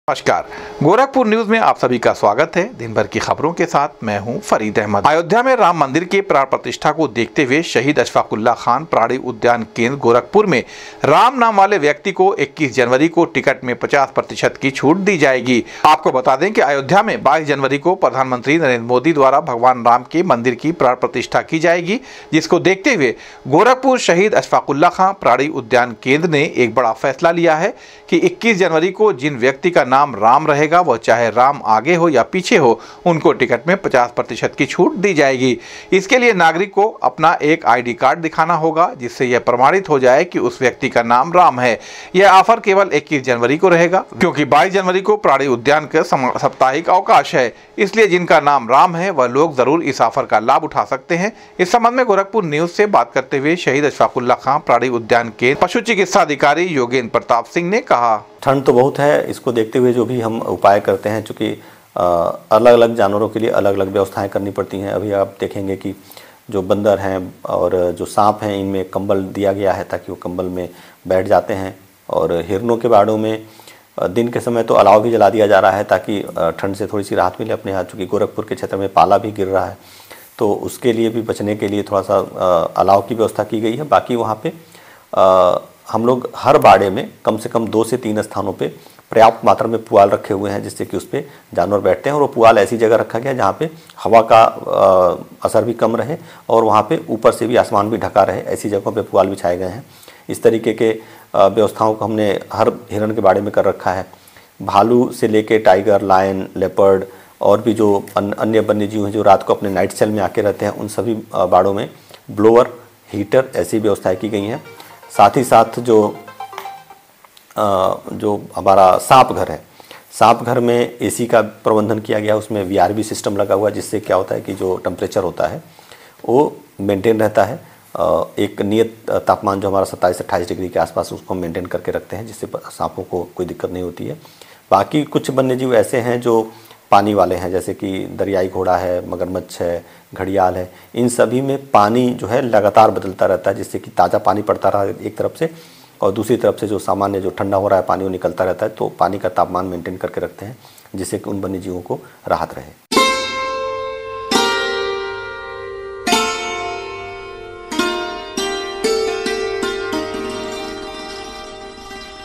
नमस्कार, गोरखपुर न्यूज में आप सभी का स्वागत है। दिन भर की खबरों के साथ मैं हूं फरीद अहमद। अयोध्या में राम मंदिर के प्राण प्रतिष्ठा को देखते हुए शहीद अशफाकुल्ला खान प्राणी उद्यान केंद्र गोरखपुर में राम नाम वाले व्यक्ति को 21 जनवरी को टिकट में 50% की छूट दी जाएगी। आपको बता दें कि अयोध्या में 22 जनवरी को प्रधानमंत्री नरेंद्र मोदी द्वारा भगवान राम के मंदिर की प्राण प्रतिष्ठा की जाएगी, जिसको देखते हुए गोरखपुर शहीद अशफाकुल्ला खान प्राणी उद्यान केंद्र ने एक बड़ा फैसला लिया है कि 21 जनवरी को जिन व्यक्ति का नाम राम रहेगा, वह चाहे राम आगे हो या पीछे हो, उनको टिकट में 50% की छूट दी जाएगी। इसके लिए नागरिक को अपना एक आईडी कार्ड दिखाना होगा, जिससे यह प्रमाणित हो जाए कि उस व्यक्ति का नाम राम है। यह ऑफर केवल 21 जनवरी को रहेगा, क्योंकि 22 जनवरी को प्राणी उद्यान का साप्ताहिक अवकाश है। इसलिए जिनका नाम राम है वह लोग जरूर इस ऑफर का लाभ उठा सकते हैं। इस संबंध में गोरखपुर न्यूज से बात करते हुए शहीद अशफाकुल्ला खान प्राणी उद्यान के पशु चिकित्सा अधिकारी योगेंद्र प्रताप सिंह ने कहा, ठंड तो बहुत है, इसको देखते हुए जो भी हम उपाय करते हैं, चूँकि अलग अलग जानवरों के लिए अलग अलग व्यवस्थाएं करनी पड़ती हैं। अभी आप देखेंगे कि जो बंदर हैं और जो सांप हैं, इनमें कंबल दिया गया है ताकि वो कंबल में बैठ जाते हैं। और हिरणों के बाड़ों में दिन के समय तो अलाव भी जला दिया जा रहा है ताकि ठंड से थोड़ी सी राहत मिले अपने यहाँ। चूँकि गोरखपुर के क्षेत्र में पाला भी गिर रहा है, तो उसके लिए भी बचने के लिए थोड़ा सा अलाव की व्यवस्था की गई है। बाकी वहाँ पर हम लोग हर बाड़े में कम से कम 2 से 3 स्थानों पे पर्याप्त मात्रा में पुआल रखे हुए हैं, जिससे कि उस पर जानवर बैठते हैं। और वो पुआल ऐसी जगह रखा गया जहाँ पे हवा का असर भी कम रहे और वहाँ पे ऊपर से भी आसमान भी ढका रहे, ऐसी जगहों पे पुआल बिछाए गए हैं। इस तरीके के व्यवस्थाओं को हमने हर हिरण के बाड़े में कर रखा है। भालू से लेके टाइगर, लायन, लेपर्ड और भी जो अन्य वन्य जीव हैं जो रात को अपने नाइट सेल में आके रहते हैं, उन सभी बाड़ों में ब्लोअर, हीटर ऐसी व्यवस्थाएँ की गई हैं। साथ ही साथ जो हमारा सांप घर है, सांप घर में एसी का प्रबंधन किया गया, उसमें वीआरबी सिस्टम लगा हुआ है, जिससे क्या होता है कि जो टेम्परेचर होता है वो मेंटेन रहता है। एक नियत तापमान जो हमारा 27 से 28 डिग्री के आसपास, उसको हम मेंटेन करके रखते हैं, जिससे सांपों को कोई दिक्कत नहीं होती है। बाकी कुछ वन्यजीव ऐसे हैं जो पानी वाले हैं, जैसे कि दरियाई घोड़ा है, मगरमच्छ है, घड़ियाल है। इन सभी में पानी जो है लगातार बदलता रहता है, जिससे कि ताज़ा पानी पड़ता रहा एक तरफ से, और दूसरी तरफ से जो सामान्य जो ठंडा हो रहा है पानी वो निकलता रहता है। तो पानी का तापमान मेंटेन करके रखते हैं, जिससे कि उन वन्यजीवों को राहत रहे।